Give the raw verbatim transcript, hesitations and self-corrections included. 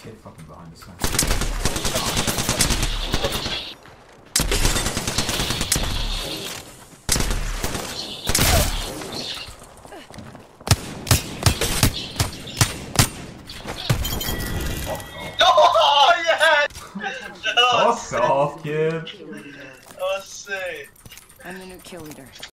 Get fucking behind the side. Oh, yes! Fuck off, kid. Oh, sick. I'm the new kill leader.